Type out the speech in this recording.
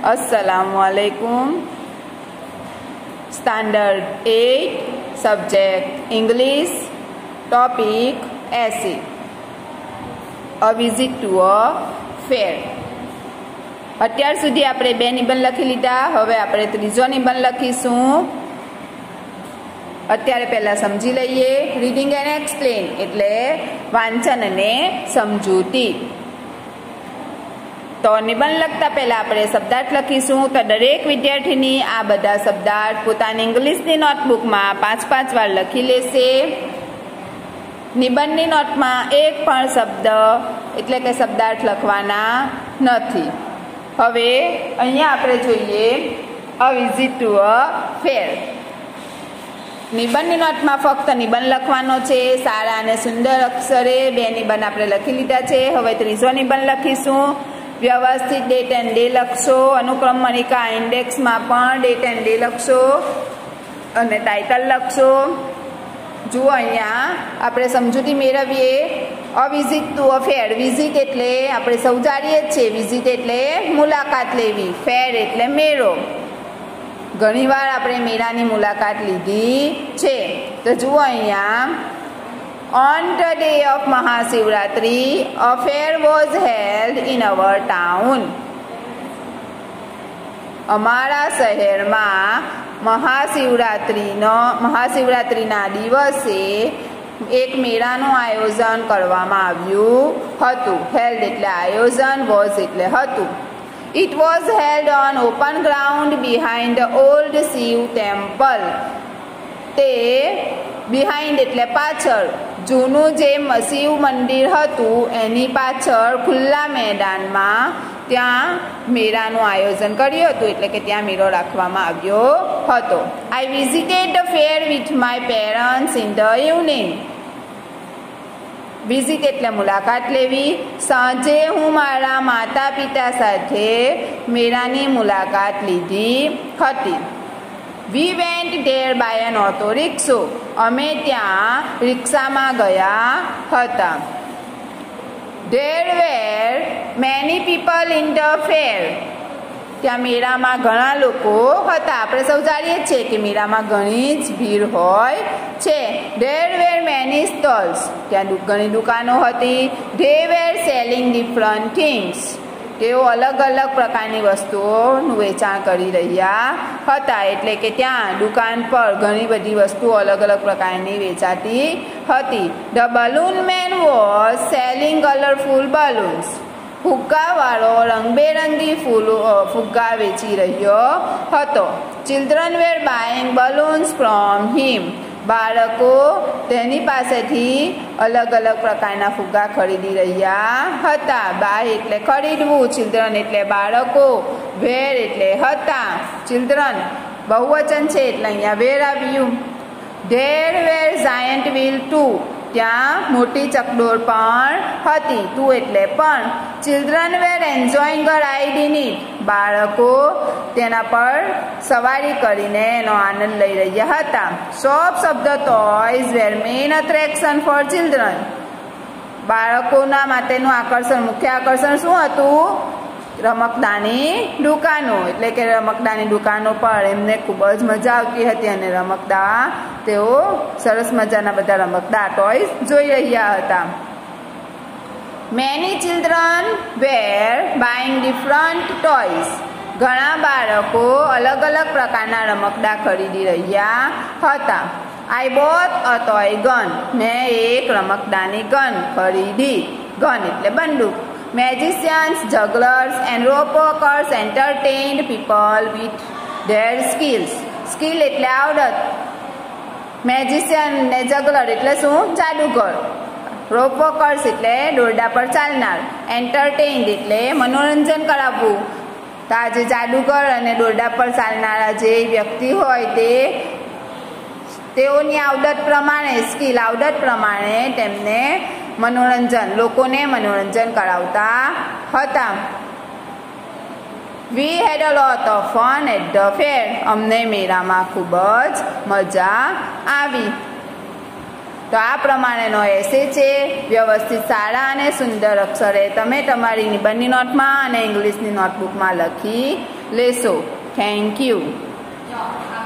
अस्सलामुअलैकुम। Standard 8 subject English, topic ऐसे a visit to a फेर। અત્યાર સુધી આપણે બે નિબંધ લખી લીધા, હવે આપણે ત્રીજો નિબંધ લખીશું। અત્યારે પહેલા સમજી લઈએ। રીડિંગ એન્ડ એક્સપ્લેન એટલે વાંચન અને સમજૂતી। તો નિબંધ લખતા પહેલા આપણે શબ્દાર્થ લખીશું। તો દરેક વિદ્યાર્થીની આ બધા શબ્દાર્થ પોતાની ઇંગ્લિશની નોટબુકમાં 5-5 વાર લખી લેશે। નિબંધની નોટમાં એક પણ શબ્દ એટલે કે શબ્દાર્થ લખવાના નથી। હવે અહીંયા આપણે જોઈએ અ વિઝિટ ટુ અ ફેર। નિબંધની નોટમાં ફક્ત નિબંધ લખવાનો છે, સારા અને સુંદર અક્ષરે બે નિબંધ આપણે લખી લીધા છે। હવે ત્રીજો નિબંધ લખીશું। વ્યવસ્થિત ડેટ એન્ડ ડે લખશો, અનુક્રમ મણિકા ઇન્ડેક્સમાં પણ ડેટ એન્ડ ડે લખશો અને ટાઇટલ લખશો। જુઓ અહીંયા આપણે સમજૂતી મેળવીએ। A visit to a fair, visit એટલે આપણે સૌ જાણીએ જ છે, વિઝિટ એટલે મુલાકાત લેવી, ફેર એટલે મેળો। ઘણીવાર આપણે મેળાની મુલાકાત લીધી છે। તો જુઓ અહીંયા, On the day of Mahashivratri, a fair was held in our town. અમારા શહેરમાં મહાશિવરાત્રિના દિવસે એક મેળાનું આયોજન કરવામાં આવ્યું હતું। હેલ્ડ એટલે આયોજન, વોઝ એટલે હતું। It was held on open ground behind the old Shiv temple. તે બિહાઇન્ડ એટલે પાછળ, જૂનું જે શિવ મંદિર હતું એની પાછળ ખુલ્લા મેદાનમાં ત્યાં મેળાનું આયોજન કર્યું હતું, એટલે કે ત્યાં મેળો રાખવામાં આવ્યો હતો। I visited the fair with my parents in the evening. Visit એટલે મુલાકાત લેવી, સાંજે હું મારા માતા પિતા સાથે મેળાની મુલાકાત લીધી હતી। We went there by an auto rickshaw. અમે ત્યાં રિક્ષામાં ગયા હતા। There were many people in the fair. ત્યાં મેળામાં ઘણા લોકો હતા। આપણે સૌ જાણીએ છીએ કે મેળામાં ઘણી જ ભીડ હોય છે। There were many stalls. ત્યાં ઘણી દુકાનો હતી। They were selling different things. તેઓ અલગ અલગ પ્રકારની વસ્તુઓનું વેચાણ કરી રહ્યા હતા, એટલે કે ત્યાં દુકાન પર ઘણી બધી વસ્તુઓ અલગ અલગ પ્રકારની વેચાતી હતી। The balloon man was selling colourful balloons. ફુગ્ગાવાળો રંગબેરંગી ફુગ્ગા વેચી રહ્યો હતો। Children were buying balloons from him. બાળકો તેની પાસેથી અલગ અલગ પ્રકારના ફુગ્ગા ખરીદી રહ્યા હતા। બાય એટલે ખરીદવું, ચિલ્ડ્રન એટલે બાળકો, વેર એટલે હતા। ચિલ્ડ્રન બહુવચન છે એટલે અહીંયા વેર આવ્યું। There were giant wheel too. ત્યાં મોટી ચકડોળ પણ હતી, ટુ એટલે પણ। Children were enjoying a ride in it. બાળકો તેના પર સવારી કરીને એનો આનંદ લઈ રહ્યા હતા। Shops of the toys were main attraction for children. બાળકોના માટેનું આકર્ષણ, મુખ્ય આકર્ષણ શું હતું? રમકડાની દુકાનો, એટલે કે રમકડાની દુકાનો પર એમને ખૂબ જ મજા આવતી હતી અને રમકડા તેઓ સરસ મજાના બધા રમકડા ટોયઝ જોઈ રહ્યા હતા। Many children were buying different toys. ઘણા બાળકો અલગ અલગ પ્રકારના રમકડા ખરીદી રહ્યા હતા। I bought a toy gun. મેં એક રમકડાની ગન ખરીદી. ગન એટલે બંદૂક। Magicians, jugglers and rope walkers entertained people with their skills. Skill એટલે આવડત। મેજિશિયન ને જગલર એટલે શું? જાદુગર। રોપ વોકર્સ એટલે દોરડા પર ચાલનાર। એન્ટરટેઇન્ડ એટલે મનોરંજન કરાવવું। તો આ જે જાદુગર અને દોરડા પર ચાલનારા જે વ્યક્તિ હોય તેઓની આવડત પ્રમાણે, સ્કિલ આવડત પ્રમાણે તેમને લોકોને મનોરંજન કરાવતા હતા। We had a lot of fun at the fair. અમને મેળામાં ખૂબ જ મજા આવી। તો આ પ્રમાણેનો એસે છે। વ્યવસ્થિત સારા અને સુંદર અક્ષરે તમે તમારી નિબંધની નોટમાં અને ઇંગ્લિશની નોટબુકમાં લખી લેશો. Thank you.